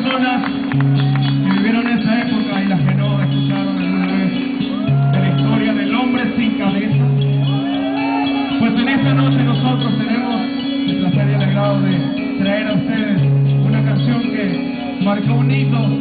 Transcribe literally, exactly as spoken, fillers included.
personas que vivieron esa época y las que no escucharon alguna vez de la historia del hombre sin cabeza. Pues en esta noche nosotros tenemos el placer y el agrado de traer a ustedes una canción que marcó un hito